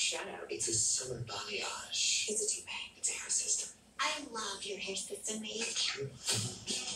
shadow. It's a summer balayage. It's a toupee. It's a hair system. I love your hair system, mate. Thank you.